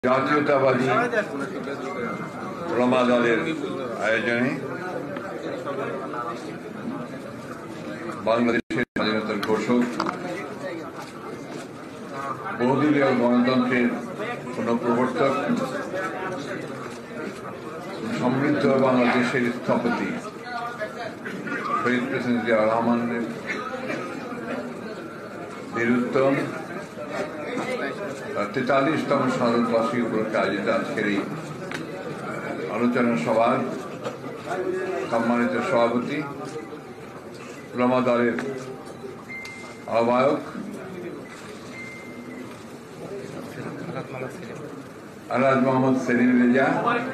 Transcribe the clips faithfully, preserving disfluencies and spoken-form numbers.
জাতীয়তাবাদী ওলামা দলের আয়োজনে বাংলাদেশের স্বাধীনতার ঘোষক বহুদলীয় গণতন্ত্রের পুনঃপ্রবর্তক সমৃদ্ধ বাংলাদেশের স্থপতি শহীদ প্রেসিডেন্ট জিয়াউর রহমানের বীরুত্তম তেতাল্লিশতম স্বাধীনতাবার্ষিকী উপলক্ষে আয়োজিত আজকের এই আলোচনা সভার সম্মানিত সভাপতি ওলামা দলের আহ্বায়ক আলহাজ মোহাম্মদ সেলিম রেজা,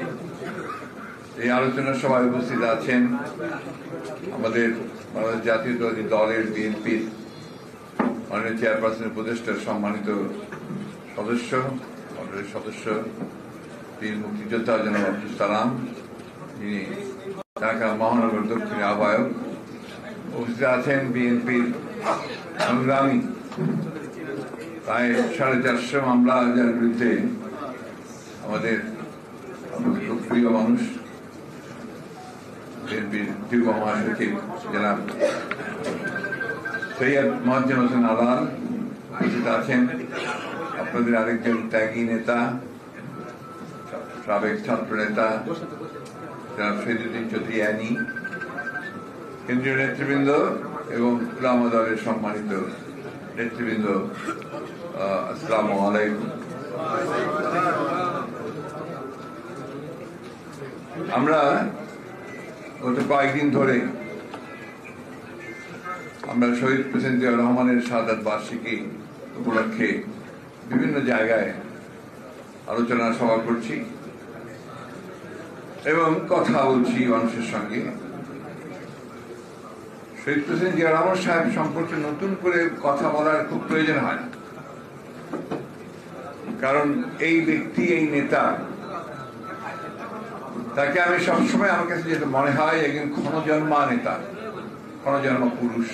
এই আলোচনা সভায় উপস্থিত আছেন আমাদের বাংলাদেশ জাতীয়তাবাদী দলের বিএনপির মাননীয় চেয়ারপারসনের উপদেষ্টার সম্মানিত সদস্য মন্ডলীর সদস্য বীর মুক্তিযোদ্ধা জনাব আব্দুল সালাম, যিনি ঢাকা মহানগর দক্ষিণ আহ্বায়ক। উপস্থিত আছেন বিএনপির সংগ্রামী প্রায় সাড়ে চারশো মামলা যার বিরুদ্ধে আমাদের প্রিয় মানুষ বিএনপির যুগ্ম মহাসচিব জনাব সৈয়দ মোয়াজ্জেম হোসেন আলাল। উপস্থিত আছেন আপনাদের আরেকজন ত্যাগী নেতা, সাবেক ছাত্র নেতা জনাব শহীদুদ্দিন চৌধুরী অ্যানি, কেন্দ্রীয় নেতৃবৃন্দ এবং ওলামা দলের সম্মানিত নেতৃবৃন্দ, আসসালামু আলাইকুম। আমরা গত কয়েকদিন ধরে আমরা শহীদ প্রেসিডেন্ট জিয়াউর রহমানের শাহাদাত বার্ষিকী উপলক্ষে বিভিন্ন জায়গায় আলোচনা সভা করছি এবং কথা বলছি মানুষের সঙ্গে। শহীদ প্রেসিডেন্ট জিয়াউর রহমান সাহেব সম্পর্কে নতুন করে কথা বলার খুব প্রয়োজন হয় না, কারণ এই ব্যক্তি, এই নেতা, তাকে আমি সবসময় আমার কাছে যেটা মনে হয় একজন ক্ষণজন্মা নেতা, ক্ষণজন্মা পুরুষ।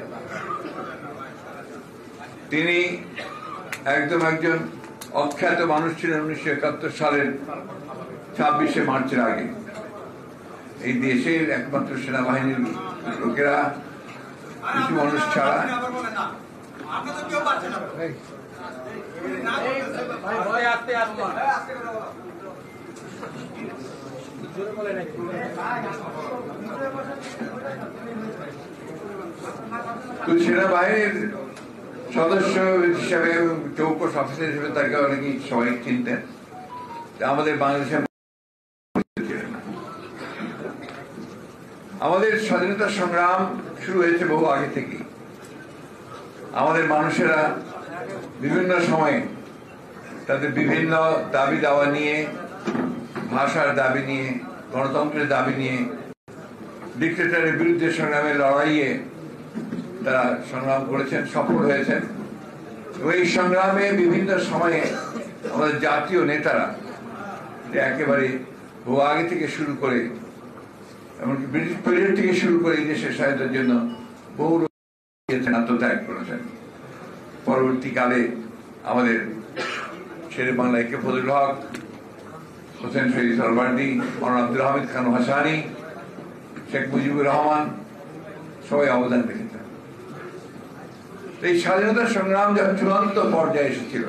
তিনি একদম একজন অখ্যাত মানুষ ছিলেন উনিশশো একাত্তর সালের ছাব্বিশে মার্চের আগে। এই দেশের একমাত্র সেনাবাহিনীর লোকেরা কিছু মানুষ ছাড়া তো সেনাবাহিনীর সদস্য হিসাবে, চৌকস অফিসার হিসেবে তাকে অনেকেই সবাই চিনতেন। আমাদের বাংলাদেশের আমাদের স্বাধীনতা সংগ্রাম শুরু হয়েছে বহু আগে থেকে। আমাদের মানুষেরা বিভিন্ন সময়ে তাদের বিভিন্ন দাবি দাওয়া নিয়ে, ভাষার দাবি নিয়ে, গণতন্ত্রের দাবি নিয়ে, ডিক্টেটরের বিরুদ্ধে সংগ্রামে লড়াইয়ে তারা সংগ্রাম করেছেন, সফল হয়েছেন। এই সংগ্রামে বিভিন্ন সময়ে আমাদের জাতীয় নেতারা একেবারে বহু আগে থেকে শুরু করে, এমনকি ব্রিটিশ পিরিয়ড থেকে শুরু করে এই দেশের স্বাধীনতার জন্য বহু আত্মত্যাগ করেছেন। পরবর্তীকালে আমাদের শেরে বাংলা একে ফজলুল হক, হোসেন শহীদ সরওয়ার্দী, মৌলানা আব্দুল হামিদ খান ভাসানী, শেখ মুজিবুর রহমান সবাই অবদান রেখেছেন। এই স্বাধীনতা সংগ্রাম যখন চূড়ান্ত পর্যায়ে এসেছিল,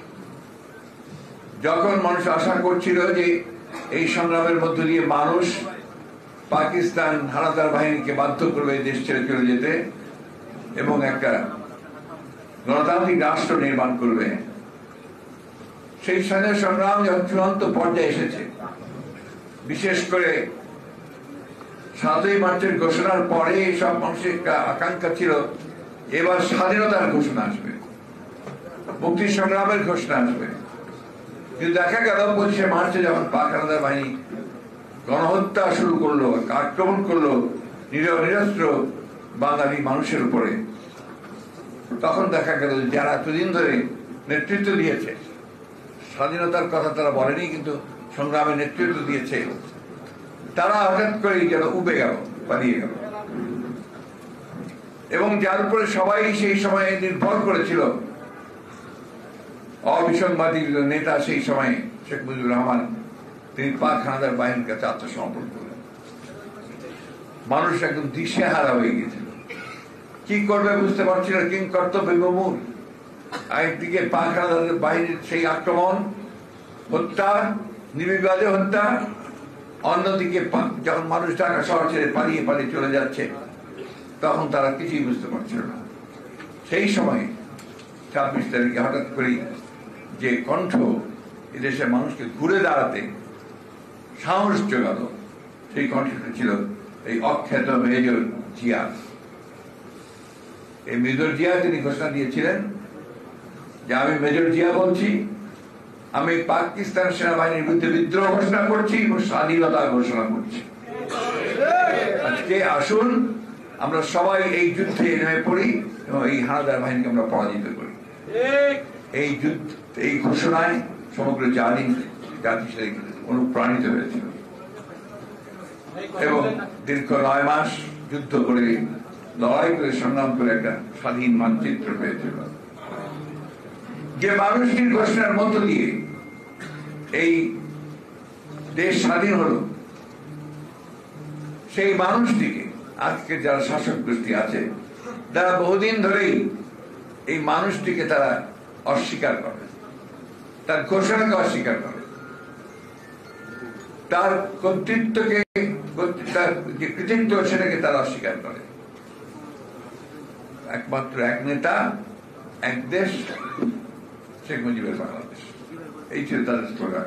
যখন মানুষ আশা করছিল যে এই সংগ্রামের মধ্য দিয়ে মানুষ পাকিস্তান হানাদার বাহিনীকে বাধ্য করবে দেশ ছেড়ে চলে যেতে এবং একটা গণতান্ত্রিক রাষ্ট্র নির্মাণ করবে, সেই স্বাধীনতা সংগ্রাম যখন চূড়ান্ত পর্যায়ে এসেছে, বিশেষ করে সাতই মার্চের ঘোষণার পরে সব মানুষের একটা আকাঙ্ক্ষা ছিল এবার স্বাধীনতার ঘোষণা আসবে, মুক্তি সংগ্রামের ঘোষণা আসবে। কিন্তু দেখা গেল পঁচিশে মার্চে যখন পাক হানাদার বাহিনী গণহত্যা শুরু করলো, আক্রমণ করলো নিরীহ নিরস্ত্র বাঙালি মানুষের উপরে, তখন দেখা গেল যারা এতদিন ধরে নেতৃত্ব দিয়েছে, স্বাধীনতার কথা তারা বলেনি কিন্তু সংগ্রামের নেতৃত্ব দিয়েছে, তারা হঠাৎ করে যেন উবে গেল, পালিয়ে গেল। এবং যার উপরে সবাই সেই সময় নির্ভর করেছিল, অবিসংবাদী নেতা সেই সময় শেখ মুজিবুর রহমান তিনি পাক হানাদার বাহিনীর কাছে আত্মসমর্পণ করলেন। মানুষ একদম দিশেহারা হয়ে গিয়েছিল, কি করবে বুঝতে পারছিল, কিং কর্তব্য বিমূঢ়। একদিকে পাক হানাদার বাহিনীর সেই আক্রমণ, হত্যা, নির্বিবাদে হত্যা, অন্যদিকে যখন মানুষ ঢাকা শহর ছেড়ে পালিয়ে পালিয়ে চলে যাচ্ছে, তখন তারা কিছুই বুঝতে পারছিল না। সেই সময় ছাব্বিশ তারিখে হঠাৎ করেই যে কণ্ঠ এদেশের মানুষকে ঘুরে দাঁড়াতে সাহস জোগাল, সেই কণ্ঠটা ছিল এই অখ্যাত মেজর জিয়া। এই মেজর জিয়া তিনি ঘোষণা দিয়েছিলেন যে আমি মেজর জিয়া বলছি, আমি পাকিস্তান সেনাবাহিনীর বিরুদ্ধে বিদ্রোহ ঘোষণা করছি এবং স্বাধীনতা ঘোষণা করছি। আজকে আসুন আমরা সবাই এই যুদ্ধে নেমে পড়ি এবং এই হানাদার বাহিনীকে আমরা পরাজিত করি। এই যুদ্ধ, এই ঘোষণায় সমগ্র জাতি জাতি অনুপ্রাণিত হয়েছিল এবং দীর্ঘ নয় মাস যুদ্ধ করে, লড়াই করে, সংগ্রাম করে একটা স্বাধীন মানচিত্র পেয়েছিল। যে মানুষটির ঘোষণার মধ্য দিয়ে এই দেশ স্বাধীন হলো, সেই মানুষটিকে আজকে যারা শাসক গোষ্ঠী আছে, তারা বহুদিন ধরেই এই মানুষটিকে তারা অস্বীকার করে, তার ঘোষণাকে অস্বীকার করে, তার কর্তৃত্বকে, তার যে কৃতিত্ব সেটাকে তারা অস্বীকার করে। একমাত্র এক নেতা, এক দেশ, শেখ মুজিবের বাংলাদেশ, এই ছিল তাদের স্লোগান।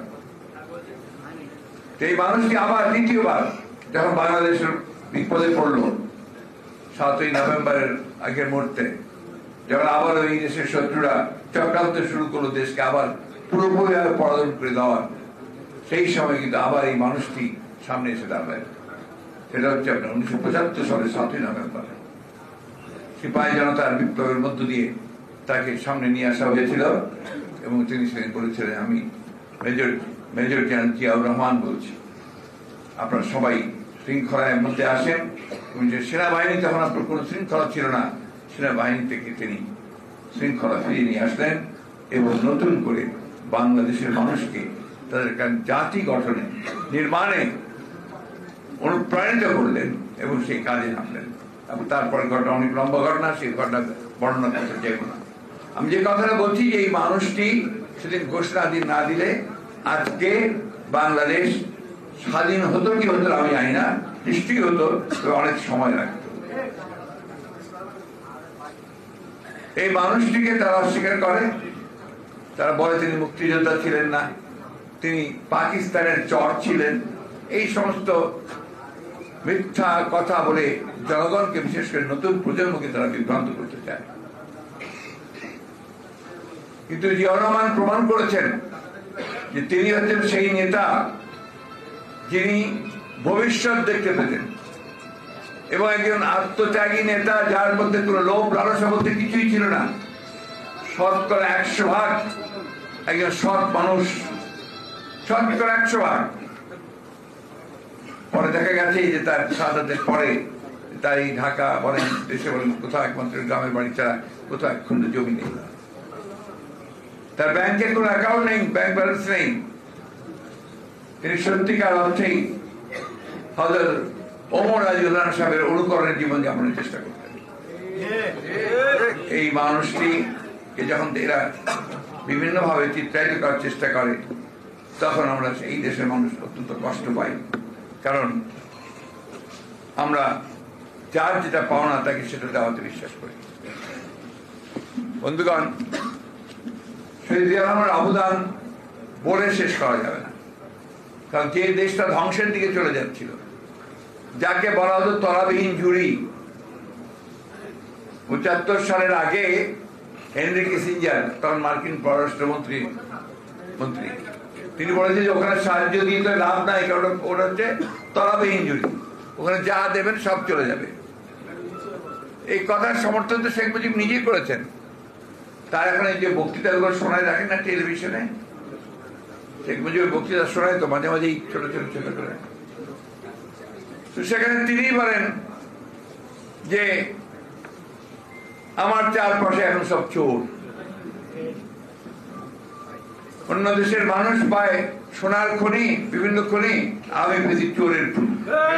এই মানুষটি আবার দ্বিতীয়বার যখন বাংলাদেশের বিপদে পড়ল সাতই নভেম্বরের আগের মুহূর্তে, যখন আবার এই দেশের শত্রুরা চক্রান্ত শুরু করলো দেশকে আবার পুরোপুরি পরাধন করে দেওয়ার, সেই সময় কিন্তু আবার এই মানুষটি সামনে এসে দাঁড়ালেন। সেটা হচ্ছে আপনার উনিশশো পঁচাত্তর সালে সাতই নভেম্বর সিপাহী জনতার বিপ্লবের মধ্য দিয়ে তাকে সামনে নিয়ে আসা হয়েছিল এবং তিনি সেদিন বলেছিলেন, আমি major major general Ziaur Rahman বলছি, আপনারা সবাই শৃঙ্খলার মধ্যে আসেন। এবং যে সেনাবাহিনী তখন আপনার কোনো শৃঙ্খলা ছিল না, সেনাবাহিনী থেকে তিনি শৃঙ্খলা ফিরিয়ে নিয়ে আসলেন এবং নতুন করে বাংলাদেশের মানুষকে তাদের জাতি গঠনে, নির্মাণে অনুপ্রাণিত করলেন এবং সেই কাজে নামলেন। তারপরে ঘটনা অনেক লম্বা ঘটনা, সেই ঘটনা বর্ণনা করতে চাইব না। আমি যে কথাটা বলছি যে এই মানুষটি সেদিন ঘোষণা দিন না দিলে আজকে বাংলাদেশ স্বাধীন হতো কি হতো আমি জানি না, নিশ্চয়ই হতো, তবে অনেক সময় লাগতো। এই মানুষটিকে তারা অস্বীকার করে, তারা বলে তিনি মুক্তিযোদ্ধা ছিলেন না, তিনি পাকিস্তানের চর ছিলেন, এই সমস্ত মিথ্যা কথা বলে জনগণকে, বিশেষ করে নতুন প্রজন্মকে তারা বিভ্রান্ত করতে চায়। কিন্তু জিয়াউর রহমান প্রমাণ করেছেন যে তিনি হচ্ছেন সেই নেতা যিনি ভবিষ্যৎ দেখতে পেতেন এবং একজন আত্মত্যাগী নেতা যার মধ্যে কোনো লোভ লালসা বলতে কিছুই ছিল না। শতকরা একশো ভাগ একজন সৎ মানুষ, শতকরা একশো ভাগ। পরে দেখা গেছে যে তার শাহাদাতের পরে তার এই ঢাকা বলেন, দেশে বলেন, কোথাও একমাত্র গ্রামের বাড়ি ছাড়া কোথাও এক খন্ড জমি নেই, তার ব্যাংকের কোনো অ্যাকাউন্ট নেই, ব্যাংক ব্যালেন্স নেই। তিনি সত্যিকার অর্থেই হযরত ওমর রাদিয়াল্লাহু আনহু সাহেবের অনুকরণের জীবন যাপনের চেষ্টা করতেন। এই মানুষটিকে যখন এরা বিভিন্ন ভাবে চিত্রায়িত করার চেষ্টা করে, তখন আমরা এই দেশের মানুষ অত্যন্ত কষ্ট পাই, কারণ আমরা যার যেটা পাওনা তাকে সেটা দেওয়াতে বিশ্বাস করি। বন্ধুগণ, শহীদ জিয়া রহমানের অবদান বলে শেষ করা যাবে না, কারণ যে দেশটা ধ্বংসের দিকে চলে যাচ্ছিল, যাকে বলা হতো তলাবিহীন ঝুড়ি, পঁচাত্তর সালের আগে হেনরি কিসিঞ্জার, তখন মার্কিন পররাষ্ট্রমন্ত্রী মন্ত্রী, তিনি বলেছেন যে ওখানে সাহায্য দিয়ে তো লাভ নাই, কারণ ওটা হচ্ছে তলাবিহীন ঝুড়ি, ওখানে যা দেবেন সব চলে যাবে। এই কথার সমর্থন তো শেখ মুজিব নিজেই করেছেন। তার এখন এই যে বক্তৃতাগুলো শোনায়, দেখেন না টেলিভিশনে, শেখ মুজিবের বক্তৃতা শোনায় তো মাঝে মাঝেই ছোট ছোট ছোট করে। তো সেখানে তিনি বলেন যে আমার চারপাশে এখন সব চোর, অন্য দেশের মানুষ পায় সোনার খনি, বিভিন্ন খনি, আমি পেয়েছি চোরের ফুল।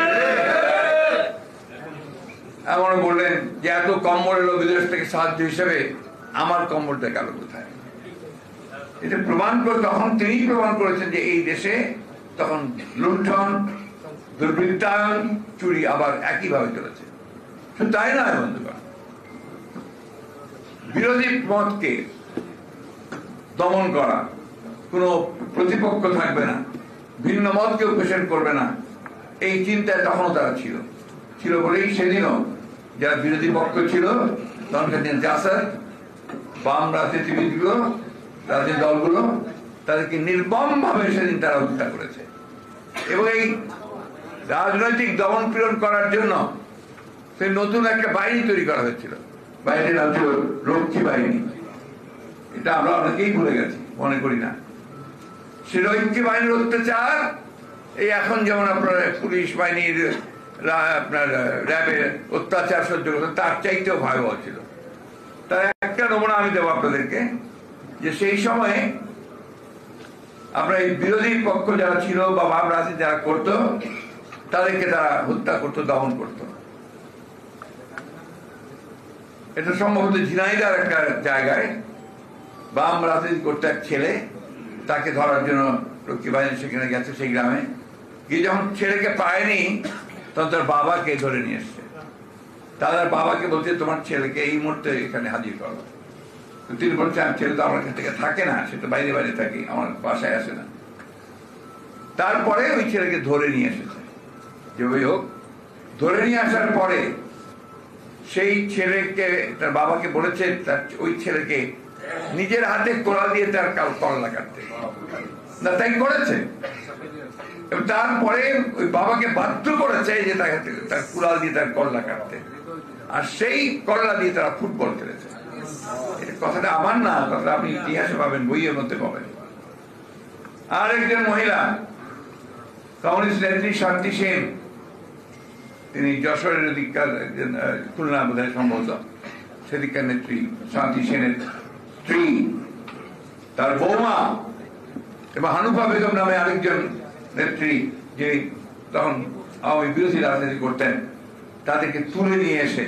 এমন বললেন যে এত কম্বল এলো বিদেশ থেকে সাহায্য হিসেবে, আমার কম্বলটা গেল কোথায়? এটা প্রমাণ করে তখন তিনি প্রমাণ করেছেন যে এই দেশে তখন লুণ্ঠন, দুর্বৃত্তায়ন, চুরি আবার একইভাবে চলেছে। শুধু তাই নয় বন্ধুগণ, বিরোধী মতকে দমন করা, কোনো প্রতিপক্ষ থাকবে না, ভিন্ন মতকে উপেক্ষা করবে না, এই চিন্তায় তখনও তারা ছিল ছিল বলেই সেদিনও যারা বিরোধী পক্ষ ছিল তখনকার দিন জাসাদ, বাম রাজনীতিবিদগুলো, রাজনৈতিক দলগুলো তাদেরকে নির্মম ভাবে সেদিন তারা হত্যা করেছে। এবং এই রাজনৈতিক দমন পীড়ন করার জন্য সেই নতুন একটা বাহিনী তৈরি করা হয়েছিল, বাহিনীর নাম ছিল রক্ষী বাহিনী। এটা আমরা অনেকেই ভুলে গেছি, মনে করি না। সে রক্ষী বাহিনীর অত্যাচার এই এখন যেমন আপনার পুলিশ বাহিনীর, আপনার র্যাবের অত্যাচার সহ্য করতেন, তার চাইতেও ভয়াবহ ছিল। তার একটা নমুনা আমি দেবো আপনাদেরকে, যে সেই সময়ে আপনার এই বিরোধী পক্ষ যারা ছিল বা বাম রাজনীতি যারা করতো, তাদেরকে তারা হত্যা করতো, দমন করতো। এটা সম্ভবত ঝিনাইদার একটা জায়গায় বাম রাজনীতি করতে এক ছেলে, তাকে ধরার জন্য রক্ষী বাহিনী সেখানে গেছে সেই গ্রামে গিয়ে, যখন ছেলেকে পায়নি তখন তার বাবাকে ধরে নিয়ে এসছে। তাদের বাবাকে বলছে তোমার ছেলেকে এই মুহূর্তে এখানে হাজির করো। তিনি বলছেন ছেলে তো আমার কাছ থেকে থাকে না, সে তো বাইরে বাইরে থাকে, আমার বাসায় আসে না। তারপরে ওই ছেলেকে ধরে নিয়ে এসেছে, যে ওই হোক ধরে নিয়ে আসার পরে সেই ছেলেকে তার বাবাকে বলেছে তার ওই ছেলেকে নিজের হাতে কোড়া দিয়ে তার কল্লা কাটতে, না তাই করেছে। তারপরে ওই বাবাকে বাধ্য করেছে যে তার কুড়াল দিয়ে তার কল্লা কাটতে, আর সেই কল্লা দিয়ে তারা ফুটবল খেলেছে। কথাটা আমার না, কথাটা আপনি ইতিহাসে পাবেন, বইয়ের মধ্যে পাবেন। আর একজন মহিলা কমিউনিস্ট নেত্রী শান্তি সেন, তিনি যশোরের দিককার, খুলনা বোধ হয় সম্ভবত, সেদিককার নেত্রী শান্তি সেনের স্ত্রী, তার বৌমা এবং হানুফা বেগম নামে আরেকজন নেত্রী, যে তখন আওয়ামী বিরোধী রাজনীতি করতেন, তাদেরকে তুলে নিয়ে এসে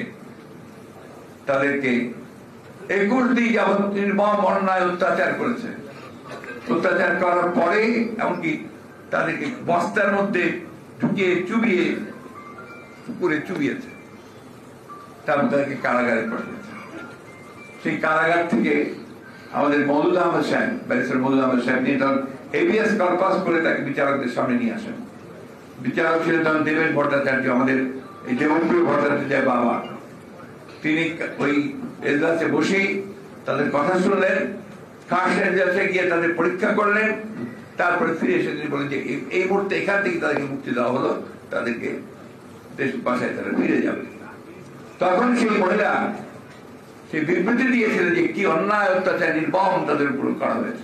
তাদেরকে একুশ দিন যাবৎ নির্মম অন্যায় অত্যাচার করেছে। অত্যাচার করার পরে এমনকি তাদেরকে বস্তার মধ্যে ঢুকিয়ে চুবিয়ে পুকুরে চুবিয়েছে, তারপর তাদেরকে কারাগারে পাঠিয়েছে। সেই কারাগার থেকে আমাদের মওদুদ আহমদ সাহেব, ব্যারিস্টার মওদুদ আহমদ সাহেব, তিনি তখন হেভিয়াস কর্পাস করে তাকে বিচারকদের সামনে নিয়ে আসেন। বিচারক ছিলেন তখন দেবেশ ভট্টাচার্য, আমাদের এই দেবপ্রিয় ভট্টাচার্যের বাবা। তিনি ওই এজলাসে বসেই তাদের কথা শুনলেন, ফার্স্ট এজলাসে গিয়ে তাদের পরীক্ষা করলেন, তারপরে ফিরে এসে তিনি বলেন যে এই মুহূর্তে এখান থেকে তাদেরকে মুক্তি দেওয়া হলো, তাদেরকে দেশ বাসায় তারা ফিরে যাবে। তখন সেই মহিলা সেই বিবৃতি দিয়েছিলেন যে কি অন্যায় অত্যাচার নির্মম তাদের উপর করা হয়েছে।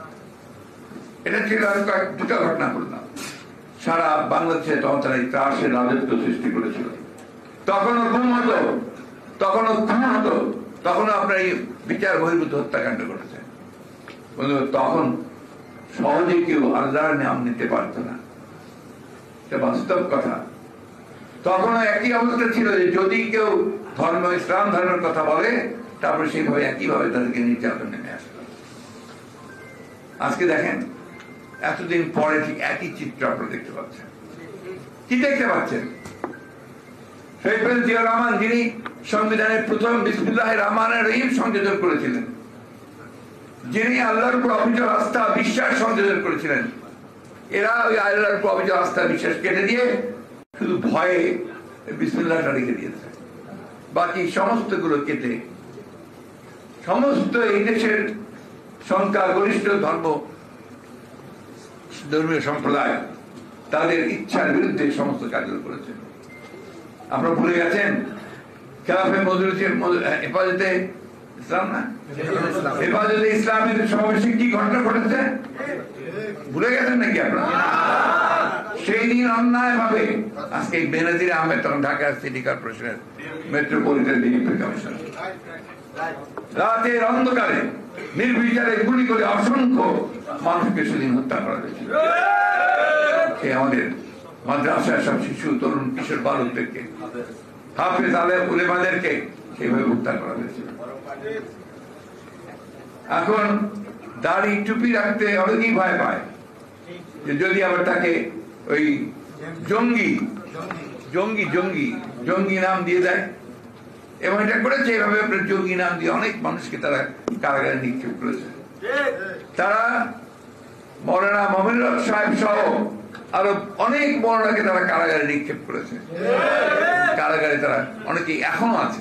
এটা ছিল দুটা ঘটনা বললাম। সারা বাংলাদেশে তখন তারা এই ত্রাসের রাজত্ব সৃষ্টি করেছিল। তখনও গুম হতো, তখনও খুন হতো, তখনও আপনার এই বিচার বহির্ভূত হত্যাকাণ্ড করেছে। তখন সহজে কেউ আল্লাহর নাম নিতে পারত না, এটা বাস্তব কথা। তখনও একই অবস্থা ছিল যে যদি কেউ ধর্ম, ইসলাম ধর্মের কথা বলে, তারপরে সেইভাবে একইভাবে তাদেরকে নির্যাতন নেমে আসবে। আজকে দেখেন, এতদিন পরে ঠিক একই চিত্র আপনারা দেখতে পাচ্ছেন। কি দেখতে পাচ্ছেন? শহীদ প্রেসিডেন্ট জিয়াউর রহমান, যিনি সংবিধানের প্রথম বিসমিল্লাহির রহমানির রহিম সংযোজন করেছিলেন, যিনি আল্লাহর উপর অবিচল আস্থা বিশ্বাস সংযোজন করেছিলেন, এরা ওই আল্লাহর উপর অবিচল আস্থা বিশ্বাস কেটে দিয়ে শুধু ভয়ে বিসমিল্লাহটা রেখে দিয়েছে। বাকি সমস্ত গুলো কেটে সমস্ত এই দেশের সংখ্যাগরিষ্ঠ ধর্ম ধর্মীয় সম্প্রদায় তাদের ইচ্ছার বিরুদ্ধে সমস্ত কাজগুলো করেছে। আপনারা ভুলে গেছেন খেলাফে মজলিসের হেফাজতে ইসলাম না হেফাজতে ইসলামের সমাবেশে কি ঘটনা ঘটেছে ভুলে গেছেন নাকি আপনারা? সেই দিন অন্যায় ভাবে আজকে বেনজির আহমেদ, তখন ঢাকা সিটি কর্পোরেশনের মেট্রোপলিটন ডিউটি কমিশনার, রাতের অন্ধকারে নির্বিচারে গুলি করে অসংখ্য মানুষকে সেদিন হত্যা করা হয়েছিল। আমাদের মাদ্রাসার সব শিশু তরুণ কিশোর বালকদেরকে, হাফেজ আলেম উলেমাদেরকে সেইভাবে হত্যা করা হয়েছিল। এখন দাড়ি টুপি রাখতে অনেকেই ভয় পায় যে যদি আবার তাকে ওই জঙ্গি জঙ্গি জঙ্গি জঙ্গি নাম দিয়ে দেয়, এবং এটা করেছে এভাবে আপনার জঙ্গি নাম দিয়ে অনেক মানুষকে তারা কারাগারে নিক্ষেপ করেছে। তারা মৌলানা মমিনুল হক সাহেব সহ আরো অনেক মৌলানাকে তারা কারাগারে নিক্ষেপ করেছে। কারাগারে তারা অনেকেই এখনো আছে।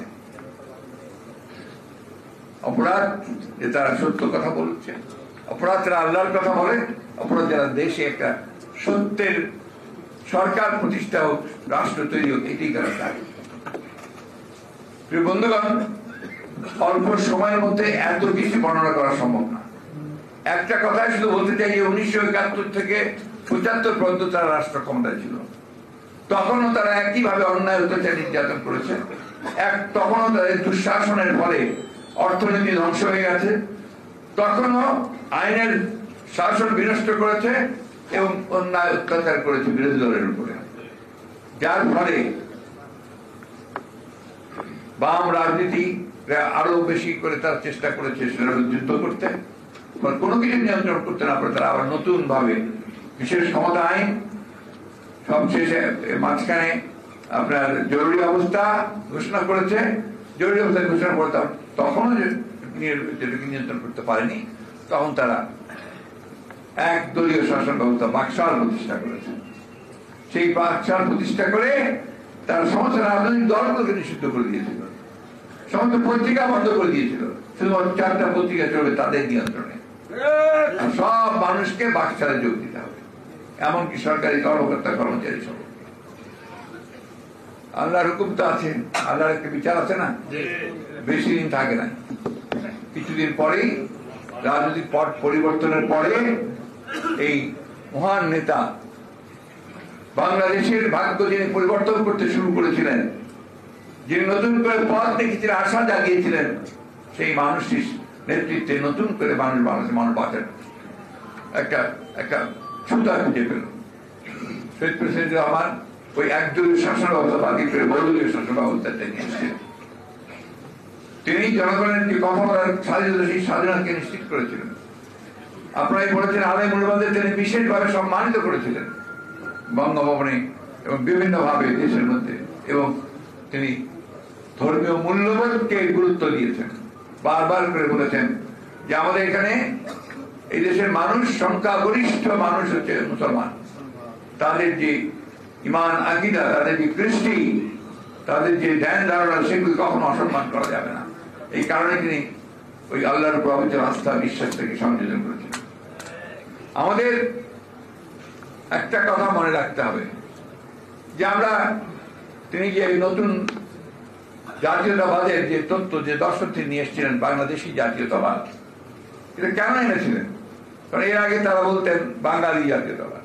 অপরাধ যে তারা সত্য কথা বলছে, অপরাধ যারা আল্লাহর কথা বলে, অপরাধ যারা দেশে একটা সত্যের সরকার প্রতিষ্ঠা হোক, রাষ্ট্র তৈরি হোক, এটি তারা চায়। প্রিয় বন্ধুগণ, অল্প সময়ের মধ্যে এত কিছু বর্ণনা করা সম্ভব না। একটা কথাই শুধু বলতে চাই যে উনিশশো একাত্তর থেকে পঁচাত্তর পর্যন্ত তারা রাষ্ট্র ক্ষমতায় ছিল। তখনও তারা একইভাবে অন্যায় অত্যাচার নির্যাতন করেছে। এক তখনও তাদের দুঃশাসনের ফলে অর্থনীতি ধ্বংস হয়ে গেছে, তখনও আইনের শাসন বিনষ্ট করেছে এবং অন্যায় অত্যাচার করেছে বিরোধী দলের উপরে, যার ফলে বাম রাজনীতি আরো বেশি করে তার চেষ্টা করেছে যুদ্ধ করতে, কোনো কিছু নিয়ন্ত্রণ করতে না পারে তারা আবার নতুন ভাবে বিশেষ ক্ষমতা আইন, সবশেষে মাঝখানে আপনার জরুরি অবস্থা ঘোষণা করেছে। জরুরি অবস্থা ঘোষণা করে তখনও যেটাকে নিয়ন্ত্রণ করতে পারেনি, তখন তারা এক দলীয় শাসন ব্যবস্থা বাকশাল প্রতিষ্ঠা করেছে। সেই বাকশাল প্রতিষ্ঠা করে তারা সমস্ত রাজনৈতিক দলগুলোকে নিষিদ্ধ করে দিয়েছিল, সমস্ত পত্রিকা বন্ধ করে দিয়েছিল, শুধুমাত্র চারটা পত্রিকা চলবে তাদের নিয়ন্ত্রণে। সব মানুষকে বাকশালে যোগ দিতে হবে, এমনকি সরকারি কর্মকর্তা কর্মচারী সব। আল্লাহর হুকুম তো আছে, আল্লাহর একটা বিচার আছে না, বেশি দিন থাকে না। কিছুদিন পরেই রাজনৈতিক পট পরিবর্তনের পরে এই মহান নেতা বাংলাদেশের ভাগ্য যিনি পরিবর্তন করতে শুরু করেছিলেন, যিনি নতুন করে পথ দেখেছিলেন, আশা জাগিয়েছিলেন, সেই মানুষটির নেতৃত্বে নতুন করে মানুষ বাংলাদেশের মানুষ বাঁচার একটা একটা ছুতা খুঁজে পেল। শহীদ প্রেসিডেন্ট রহমান ওই একদলীয় শাসন ব্যবস্থা বাকি করে বহুদলীয় শাসন ব্যবস্থাটা নিয়ে এসেছিলেন। তিনি জনগণের যে কথা বলার স্বাধীনতা, সেই স্বাধীনতাকে নিশ্চিত করেছিলেন। আপনারাই বলেছেন আলেম উলামাদের তিনি বিশেষভাবে সম্মানিত করেছিলেন বঙ্গভবনে এবং বিভিন্ন ভাবে দেশের মধ্যে, এবং তিনি ধর্মীয় মূল্যবোধকে গুরুত্ব দিয়েছেন। বারবার করে বলেছেন যে আমাদের এখানে এই দেশের মানুষ সংখ্যাগরিষ্ঠ মানুষ হচ্ছে মুসলমান, তাদের যে ইমান আকীদা, তাদের যে কৃষ্টি, তাদের যে ধ্যান ধারণা, সেগুলি কখনো অসম্মান করা যাবে না। এই কারণে তিনি ওই আল্লাহর উপর অবিচল আস্থা বিশ্বাস থেকে সংযোজন করেছেন। আমাদের একটা কথা মনে রাখতে হবে যে আমরা তিনি যে নতুন জাতীয়তাবাদের যে তত্ত্ব, যে দর্শন তিনি নিয়ে এসেছিলেন, বাংলাদেশি জাতীয়তাবাদ, এটা কেন এনেছিলেন? কারণ এর আগে তারা বলতেন বাঙালি জাতীয়তাবাদ।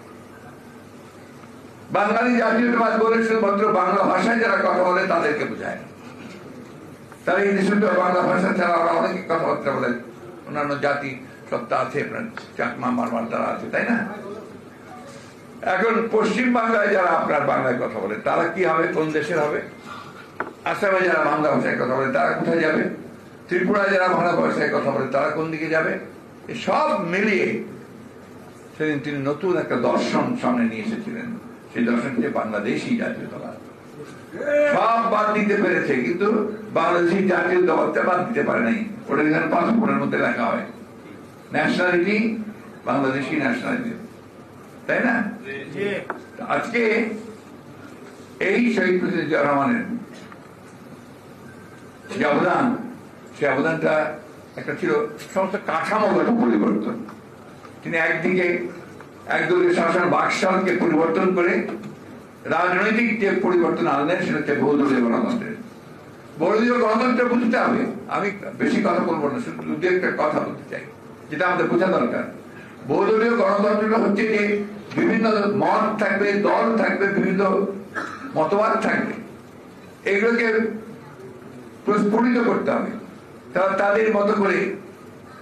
বাঙালি জাতীয়তাবাদ বলে শুধুমাত্র বাংলা ভাষায় যারা কথা বলে তাদেরকে বোঝায়। তারা এই দেশে বাংলা ভাষা ছাড়া ওরা অনেকে কথাবার্তা বলে, অন্যান্য জাতি সত্তা আছে, আপনার চাকমা মারমার তারা আছে, তাই না? এখন পশ্চিম বাংলায় যারা আপনার বাংলায় কথা বলে তারা কি হবে, কোন দেশের হবে? আসামে যারা বাংলা ভাষায় কথা বলে তারা কোথায় যাবে? ত্রিপুরায় যারা বাংলা ভাষায় কথা বলে তারা কোন দিকে যাবে? সব মিলিয়ে সেদিন তিনি নতুন একটা দর্শন সামনে নিয়ে এসেছিলেন। সেই দর্শন যে বাংলাদেশি জাতীয়তাবাদ। সব বাদ দিতে পেরেছে, কিন্তু বাংলাদেশি জাতীয়তাবাদটা বাদ দিতে পারে নাই। ওটা এখানে পাসপোর্টের মধ্যে লেখা হয় ন্যাশনালিটি, বাংলাদেশি ন্যাশনালিটি, তাই না? আজকে এই শহীদ প্রেসিডেন্ট জিয়া রহমানের যে অবদান, সে অবদানটা একটা ছিল সমস্ত কাঠামোগত পরিবর্তন। তিনি একদিকে একদলীয় শাসন বাকশালকে পরিবর্তন করে রাজনৈতিক যে পরিবর্তন আনলেন, সেটা হচ্ছে বহুদলীয় গণতন্ত্রের। বহুদলীয় গণতন্ত্র বুঝতে হবে। আমি বেশি কথা বলবো না, শুধু দু একটা কথা বলতে চাই যেটা আমাদের বোঝা দরকার। বহুদলীয় গণতন্ত্রটা হচ্ছে যে বিভিন্ন মত থাকবে, দল থাকবে, বিভিন্ন মতবাদ থাকবে, এগুলোকে প্রস্ফুটিত করতে হবে। তারা তাদের মতো করে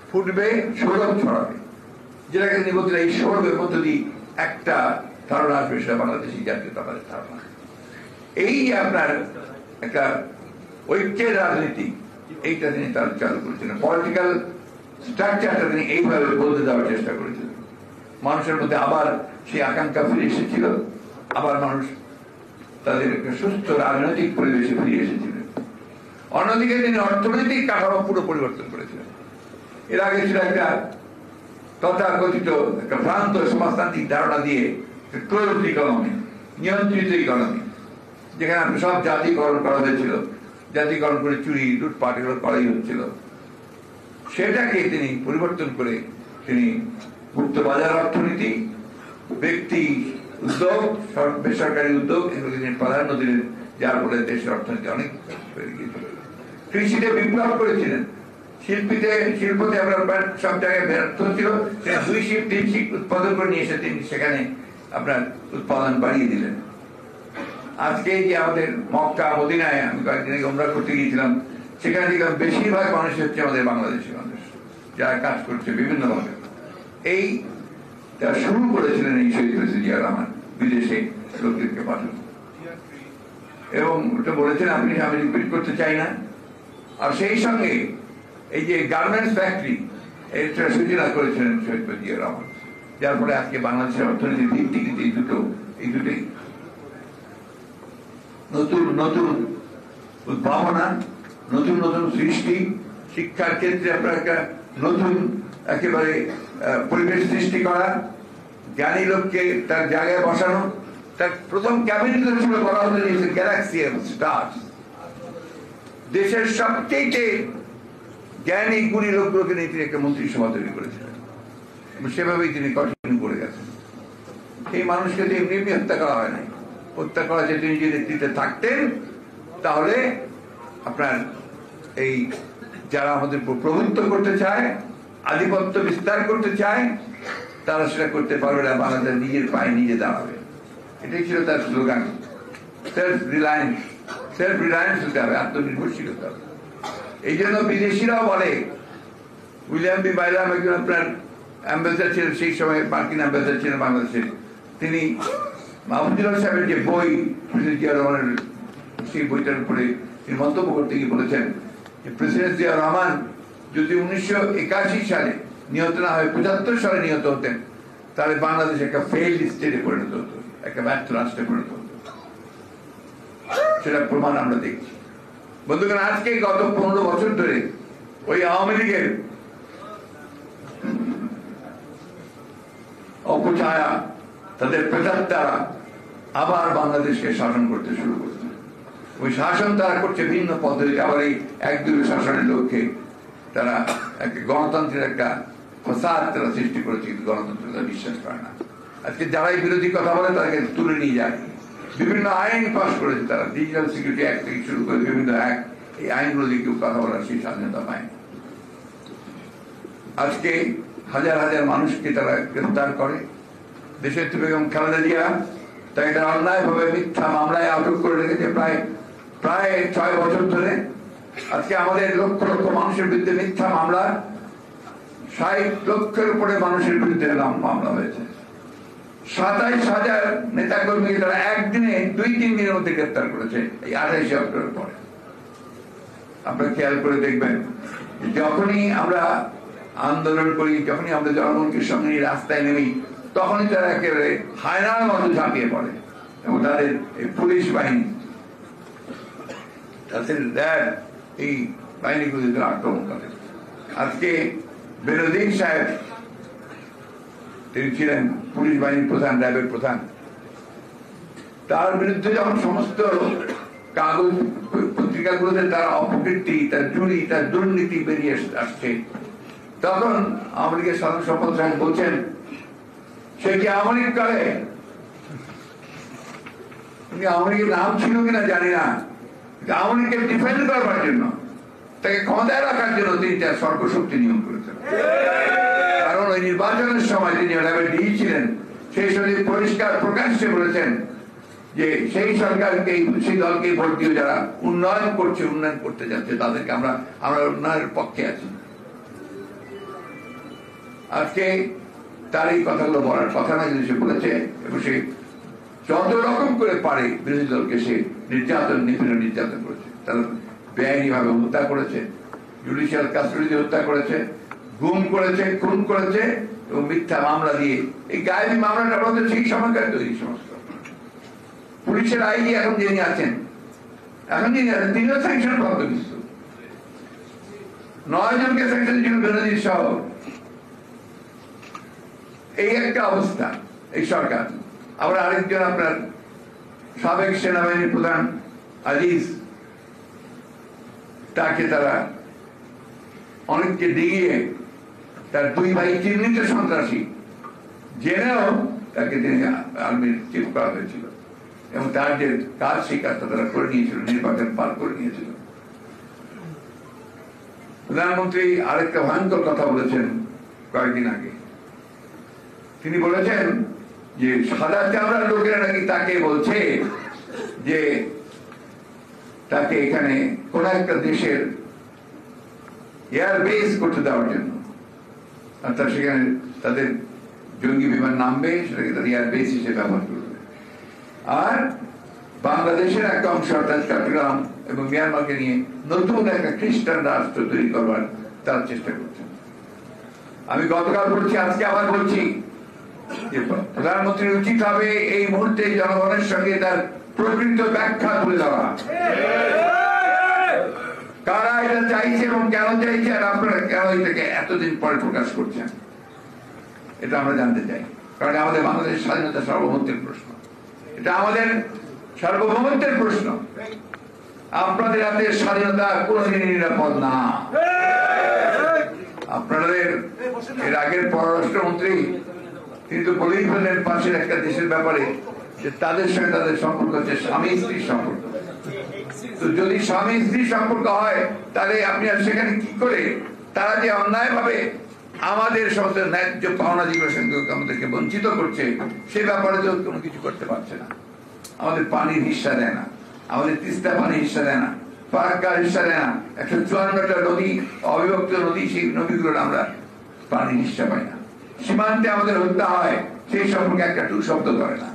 ফুটবে, সৌরভ ছড়াবে, যেটাকে তিনি বলতেন এই সৌরভের মধ্য দিয়ে একটা ধারণা আসবে, সেটা বাংলাদেশি জাতীয়তাবাদের ধারণা। এই যে আপনার একটা ঐক্যের রাজনীতি, এইটা তিনি তার চালু করেছিলেন। পলিটিক্যাল স্ট্রাকচারটা তিনি এইভাবে বলতে দেওয়ার চেষ্টা করেছিলেন। মানুষের মধ্যে আবার সেই আকাঙ্ক্ষা ফিরে এসেছিল, আবার মানুষ তাদের একটা সুস্থ রাজনৈতিক পরিবেশে ফিরে এসেছিলেন। অন্যদিকে তিনি অর্থনৈতিক কাঠামো পুরো পরিবর্তন করেছিলেন। এর আগে ছিল একটা তথাকথিত একটা ভ্রান্ত সমাজতান্ত্রিক ধারণা দিয়ে ক্লোজড ইকোনমি, নিয়ন্ত্রিত ইকোনমি, যেখানে আপনি সব জাতিকরণ করা হয়েছিল, জাতিকরণ করে চুরি লুটপাট এগুলো করাই হচ্ছিল। সেটাকে তিনি পরিবর্তন করে তিনি মুক্ত বাজার অর্থনীতি, ব্যক্তি উদ্যোগ, বেসরকারি উদ্যোগ এগুলো তিনি প্রাধান্য দিলেন, যার ফলে দেশের অর্থনীতি অনেক বেড়ে গিয়েছিল। কৃষিতে বিপ্লব করেছিলেন, শিল্পীতে শিল্পতে আমরা সব জায়গায় ব্যর্থ ছিল, দুই শিল্প তিন শিল্প উৎপাদন করে নিয়ে এসে তিনি সেখানে আপনার উৎপাদন বাড়িয়ে দিলেন। আজকে যে আমাদের মক্কা মদিনায় আমি কয়েকদিন আগে উমরা করতে গিয়েছিলাম, সেখানে দেখলাম বেশিরভাগ মানুষ হচ্ছে আমাদের বাংলাদেশি মানুষ, যারা কাজ করছে বিভিন্ন ভাবে। এই তারা শুরু করেছিলেন এই শহীদ প্রেসিডেন্ট জিয়া রহমান, বিদেশে লোকদেরকে পাঠানো, এবং ওটা বলেছেন আপনি, আমি রিপিট করতে চাই না। আর সেই সঙ্গে এই যে গার্মেন্টস ফ্যাক্টরি, এটা সূচনা করেছিলেন শহীদ প্রেসিডেন্ট জিয়া রহমান, যার ফলে আজকে বাংলাদেশের অর্থনীতির ভিত্তি কিন্তু এই দুটো এই দুটোই নতুন নতুন উদ্ভাবনা, নতুন নতুন সৃষ্টি, শিক্ষার ক্ষেত্রে আপনার একটা নতুন একেবারে পরিবেশ সৃষ্টি করা, জ্ঞানী লোককে তার জায়গায় বসানো। তার প্রথম ক্যাবিনেট ছিল বলা হতো গ্যালাক্সি স্টার্স, দেশের সবচেয়ে জ্ঞানী গুণী লোকগুলোকে নিয়ে তিনি একটা মন্ত্রিসভা তৈরি করেছিলেন, সেভাবেই তিনি কন্টিনিউ করে গেছেন। সেই মানুষকে তো এমনি এমনি হত্যা করা হয় নাই, হত্যা করা যে তিনি যদি নেতৃত্বে থাকতেন, তাহলে আপনার এই যারা আমাদের প্রভুত্ব করতে চায়, আধিপত্য বিস্তার করতে চায়, তারা সেটা করতে পারবে না, বাংলাদেশ নিজের পায়ে নিজে দাঁড়াবে। এটাই ছিল তার slogan, self reliance. Self reliance হতে হবে, আত্মনির্ভরশীল হতে হবে। এই জন্য বিদেশিরাও বলে, উইলিয়াম বি বাইলাম একজন আপনার অ্যাম্বাসেডার ছিলেন, সেই সময় মার্কিন অ্যাম্বাসেডার ছিলেন বাংলাদেশে, তিনি মাহমুদুল্লাহ সাহেবের যে বই প্রেসিডেন্ট জিয়া রহমানের, সেই বইটার উপরে তিনি মন্তব্য করতে গিয়ে বলেছেন যে প্রেসিডেন্ট জিয়া রহমান যদি উনিশশো একাশি সালে নিহত না হয়ে পঁচাত্তর সালে নিহত হতেন, তাহলে বাংলাদেশ একটা ফেইল্ড স্টেটে পরিণত হতো, একটা ব্যর্থ রাষ্ট্রে পরিণত হতো। সেটা প্রমাণ আমরা দেখছি। বন্ধুগণ, আজকে গত পনেরো বছর ধরে ওই আওয়ামী লীগের অপছায়া, তাদের প্রেতাত্মারা আবার বাংলাদেশকে শাসন করতে শুরু করছে। ওই শাসন তারা করছে ভিন্ন পদ্ধতি, আবার এই একদলীয় শাসনের লক্ষ্যে তারা একটা গণতন্ত্রের একটা ফসাদ তারা সৃষ্টি করেছে, কিন্তু গণতন্ত্র তারা বিশ্বাস করে না। আজকে যারাই বিরোধী কথা বলে তাদেরকে তুলে নিয়ে যায়, বিভিন্ন আইন পাস করেছে তারা, ডিজিটাল সিকিউরিটি অ্যাক্ট থেকে শুরু করে বিভিন্ন অ্যাক্ট, এই আইনগুলো দিয়ে কেউ কথা বলার সেই স্বাধীনতা পায় না। আজকে হাজার হাজার মানুষকে তারা গ্রেফতার করে। দেশের বেগম খালেদা জিয়া তাকে তারা অন্যায় ভাবে মিথ্যা মামলায় আটক করে রেখেছে প্রায় প্রায় ছয় বছর ধরে। আজকে আমাদের লক্ষ লক্ষ মানুষের বিরুদ্ধে মিথ্যা মামলা, ষাট লক্ষের উপরে মানুষের বিরুদ্ধে মামলা হয়েছে। সাতাইশ হাজার নেতা কর্মীকে তারা একদিনে দুই তিন দিনের মধ্যে গ্রেফতার করেছে এই আঠাইশে অক্টোবর পরে। আপনারা খেয়াল করে দেখবেন, যখনই আমরা আন্দোলন করি, যখনই আমরা জনগণকে সঙ্গে নিয়ে রাস্তায় নেমি, তখনই তারা একেবারে হায়নার মতো ঝাঁপিয়ে পড়ে, এবং তাদের এই পুলিশ বাহিনী, তাদের র্যাব, এই বাহিনীগুলো তারা আক্রমণ করে। আজকে বেনজির সাহেব, তিনি ছিলেন পুলিশ বাহিনীর প্রধান, র্যাবের প্রধান, তার বিরুদ্ধে যখন সমস্ত কাগজ পত্রিকাগুলোতে তার অপকীর্তি, তার চুরি, তার দুর্নীতি বেরিয়ে আসছে, তখন আওয়ামী লীগের সাধারণ সম্পাদক সাহেব বলছেন, সে কি আওয়ামী লীগ করে? আওয়ামী লীগের নাম ছিল কিনা জানি না, আওয়ামী লীগকে ডিফেন্ড করবার জন্য, তাকে ক্ষমতায় রাখার জন্য তিনি তার সর্বশক্তি নিয়োগ করেছেন। কারণ ওই নির্বাচনের সময় তিনি র্যাবের ডিজি ছিলেন, সেই সময় পরিষ্কার প্রকাশ্যে বলেছেন যে সেই সরকারকে, সেই দলকে ভোট দিয়ে যারা উন্নয়ন করছে, উন্নয়ন করতে যাচ্ছে, তাদেরকে আমরা আমরা উন্নয়নের পক্ষে আছি। আজকে তার এই কথাগুলো বলার কথা না, যদি সে বলেছে এবং সে যত রকম করে পারে বিরোধী দলকে সে নির্যাতন নিপীড়ন নির্যাতন করেছে। তারা বেআইনি ভাবে হত্যা করেছে, জুডিশিয়াল কাস্টডিতে হত্যা করেছে, গুম করেছে, খুন করেছে এবং মিথ্যা মামলা দিয়ে এই গায়েবী মামলাটা বলতে সেই সময়কার তৈরি সমস্ত। পুলিশের আইডি এখন যিনি আছেন এখন যিনি আছেন তিনিও স্যাংশন প্রাপ্ত কিছু নয় জনকে স্যাংশন ছিল বিরোধী সহ। এই একটা অবস্থা এই সরকার। আবার আরেকজন আপনার সাবেক সেনাবাহিনীর প্রধান আজিজ, তাকে তারা অনেককে ডিগিয়ে তার দুই ভাই চিহ্নিত সন্ত্রাসী জেনেও তাকে তিনি আর্মির চিফ করা হয়েছিল এবং তার যে কাজ সেই কাজটা তারা করে নিয়েছিল, নির্বাচন পার করে নিয়েছিল। প্রধানমন্ত্রী আরেকটা ভয়ঙ্কর কথা বলেছেন কয়েকদিন আগে। তিনি বলেছেন যে সাদা চামড়ার লোকেরা নাকি তাকে বলছে যে তাকে এখানে কোন একটা দেশের এয়ার বেস করতে দেওয়ার জন্য, অর্থাৎ সেখানে তাদের জঙ্গি বিমান নামবে, সেটাকে তাদের এয়ার বেস হিসেবে ব্যবহার করবে। আর বাংলাদেশের একটা অংশ অর্থাৎ চট্টগ্রাম এবং মিয়ানমারকে নিয়ে নতুন একটা খ্রিস্টান রাষ্ট্র তৈরি করবার তার চেষ্টা করছেন। আমি গতকাল বলছি, আজকে আবার বলছি যে প্রধানমন্ত্রীর উচিত হবে এই মুহূর্তে জনগণের সঙ্গে তার প্রকৃত ব্যাখ্যা তুলে দেওয়া, কারা এটা চাইছে এবং কেন চাইছে, আর আপনারা কেন এটাকে এতদিন পরে প্রকাশ করছেন, এটা আমরা জানতে চাই। কারণ আমাদের বাংলাদেশের স্বাধীনতা সার্বভৌমত্বের প্রশ্ন, এটা আমাদের সার্বভৌমত্বের প্রশ্ন। আপনাদের হাতে স্বাধীনতা কোনদিন নিরাপদ না। আপনাদের এর আগের পররাষ্ট্রমন্ত্রী তিনি তো বলেই ফেললেন পাশের একটা দেশের ব্যাপারে যে তাদের সঙ্গে তাদের সম্পর্ক হচ্ছে স্বামী স্ত্রীর সম্পর্ক। তো যদি স্বামী স্ত্রীর সম্পর্ক হয় তাহলে আপনি আর সেখানে কি করে তারা যে অন্যায় ভাবে আমাদের সমস্ত ন্যায্য পাওনা যেগুলোর সঙ্গে আমাদেরকে বঞ্চিত করছে সে ব্যাপারে তো কোনো কিছু করতে পারছে না। আমাদের পানির হিস্সা দেয় না, আমাদের তিস্তা পানির হিস্সা দেয় না, ফারাক্কার হিস্সা দেয় না, একশো চুয়ান্নটা নদী অবিভক্ত নদী, সেই নদীগুলোর আমরা পানির হিস্সা পাই না। সীমান্তে আমাদের হত্যা হয়, সেই সম্পর্কে একটা টু শব্দ করে না।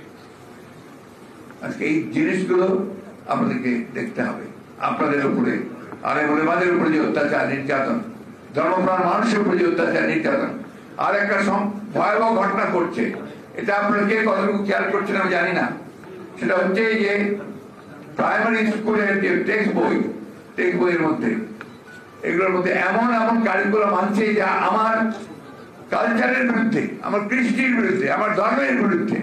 আজকে এই জিনিসগুলো আমাদেরকে দেখতে হবে। আপনাদের উপরে আর আমাদের উপরে যে অত্যাচার নির্যাতন, ধর্মপ্রাণ মানুষের উপরে যে অত্যাচার নির্যাতন, আর একটা ভয়াবহ ঘটনা করছে, এটা আপনারা কে কতটুকু খেয়াল করছেন আমি জানি না। সেটা হচ্ছে যে প্রাইমারি স্কুলের যে টেক্সট বই, টেক্সট বইয়ের মধ্যে এগুলোর মধ্যে এমন এমন কারিকুলাম আনছে যা আমার কালচারের বিরুদ্ধে, আমার কৃষ্টির বিরুদ্ধে, আমার ধর্মের বিরুদ্ধে।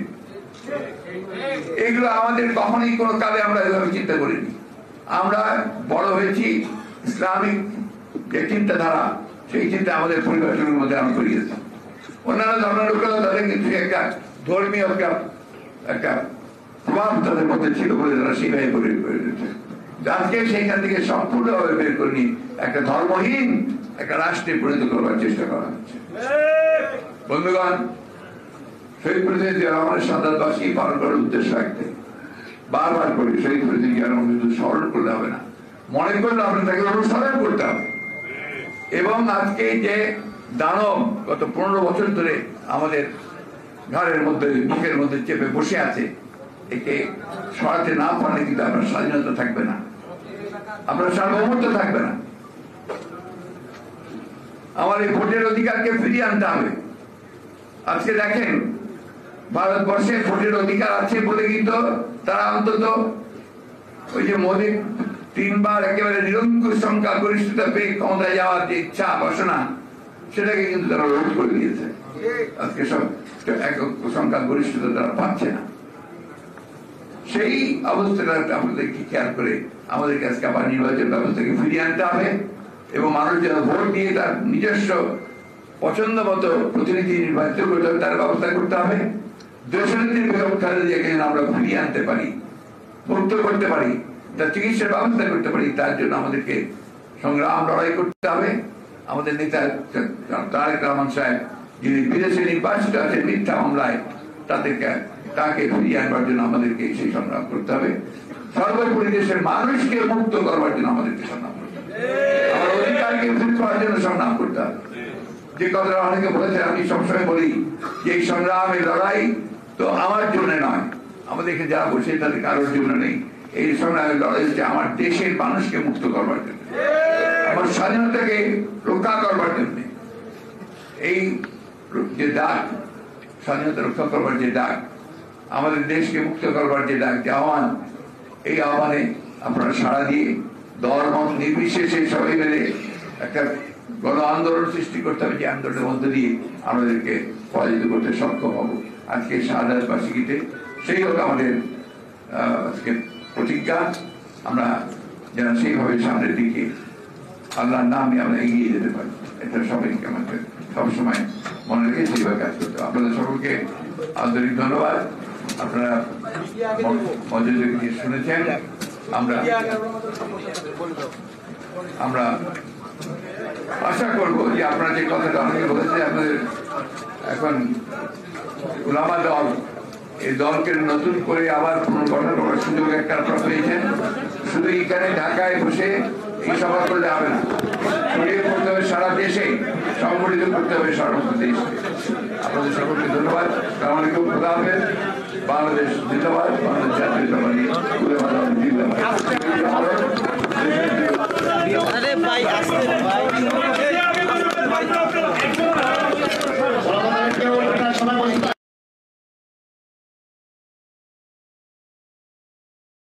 এগুলো আমাদের কখনোই কোনো কালে আমরা এভাবে চিন্তা করিনি। আমরা বড় হয়েছি ইসলামিক যে চিন্তাধারা, সেই চিন্তা আমাদের পরিবারের মধ্যে আমরা করিয়েছি। অন্যান্য ধর্মের লোকেরা তাদের কিন্তু একটা ধর্মীয় একটা একটা প্রভাব তাদের মধ্যে ছিল বলে তারা সেইভাবে করেছে। আজকে সেইখান থেকে সম্পূর্ণভাবে বের করে নিয়ে একটা ধর্মহীন একটা রাষ্ট্রে পরিণত করবার চেষ্টা করা হচ্ছে। বন্ধুগণ, শহীদ প্রেসিডেন্ট জিয়া রহমানের শাহাদাত বার্ষিকী পালন করার উদ্দেশ্য একটাই, বারবার করে শহীদ প্রেসিডেন্ট জিয়া রহমান শুধু স্মরণ করলে হবে না, মনে করলে আমরা তাকে অনুসরণ করতে হবে। এবং আজকে যে দানব গত পনেরো বছর ধরে আমাদের ঘরের মধ্যে বুকের মধ্যে চেপে বসে আছে, একে সরাতে না পারলে কিন্তু আপনার স্বাধীনতা থাকবে না, আপনার সার্বভৌমত্ব থাকবে না। আমার এই ভোটের অধিকারকে ফিরিয়ে আনতে হবে। আজকে দেখেন ভারতবর্ষে ভোটের অধিকার আছে বলে কিন্তু তারা অন্তত ওই যে মোদী তিনবার একেবারে নিরঙ্কুশ সংখ্যা গরিষ্ঠতা পেয়ে ক্ষমতায় যাওয়ার যে ইচ্ছা বাসনা, সেটাকে কিন্তু তারা রোধ করে দিয়েছে। আজকে সব একক সংখ্যা গরিষ্ঠতা তারা পাচ্ছে না। সেই অবস্থাটা আপনাদেরকে খেয়াল করে আমাদেরকে আজকে আবার নির্বাচন ব্যবস্থাকে ফিরিয়ে আনতে হবে এবং মানুষ যেন ভোট দিয়ে তার নিজস্ব পছন্দ মতো প্রতিনিধি নির্বাচিত করতে হবে, তার ব্যবস্থা করতে হবে। দেশনীতির ব্যবস্থা যেখানে আমরা ফিরিয়ে আনতে পারি, মুক্ত করতে পারি, তার চিকিৎসার ব্যবস্থা করতে পারি, তার জন্য আমাদেরকে সংগ্রাম লড়াই করতে হবে। আমাদের নেতা তারেক রহমান সাহেব যিনি বিদেশে নির্বাচিত আছেন মিথ্যা মামলায়, তাদেরকে তাকে ফিরিয়ে আনবার জন্য আমাদেরকে সেই সংগ্রাম করতে হবে। সর্বোপরি দেশের মানুষকে মুক্ত করবার জন্য আমাদেরকে সংগ্রাম করতে হবে, আমার অধিকারকে ফিরে পাওয়ার জন্য সংগ্রাম করতে হবে। যে কথাটা অনেকে বলেছে, আমি সবসময় বলি যে এই সংগ্রাম এই লড়াই তো আমার জন্য নয়, আমাদেরকে যারা বসে তাদের কারোর জন্য নেই। এই সংগ্রামের লড়াই হচ্ছে আমার দেশের মানুষকে মুক্ত করবার জন্য, আমার স্বাধীনতাকে রক্ষা করবার জন্য। এই যে ডাক, স্বাধীনতা রক্ষা করবার যে ডাক, আমাদের দেশকে মুক্ত করবার যে ডাক, যে আহ্বান, এই আহ্বানে আপনারা সাড়া দিয়ে দল মত নির্বিশেষে সবাই মিলে একটা গণ আন্দোলন সৃষ্টি করতে হবে, যে আন্দোলনের মধ্য দিয়ে আমাদেরকে পরাজিত করতে সক্ষম হব। আজকে শাহাদাত বার্ষিকীতে সেই হোক আমাদের আজকে প্রতিজ্ঞা, আমরা যেন সেইভাবে সামনের দিকে আল্লাহর নাম নিয়ে আমরা এগিয়ে যেতে পারি, এটা সবাইকে আমাদের সবসময় মনে রেখে সেইভাবে কাজ করতে হবে। আপনাদের সকলকে আন্তরিক ধন্যবাদ। আপনারা মনোযোগ দিয়ে শুনেছেন। আমরা আমরা আশা করবো যে আপনারা যে কথাটা অনেকে বলেছে, আপনাদের এখন উলামা দল, এই দলকে নতুন করে আবার পুনর্গঠন করার সুযোগ একটা আপনারা পেয়েছেন। শুধু এখানে ঢাকায় বসে এই সভা করলে হবে না, ছড়িয়ে পড়তে হবে সারা দেশে, সংগঠিত করতে হবে সর্বত্র দেশকে। আপনাদের সকলকে ধন্যবাদ। আসসালামু আলাইকুম, খোদা হাফেজ। বাংলাদেশ জিন্দাবাদ, বাংলাদেশ জাতীয়তাবাদী জিন্দাবাদ।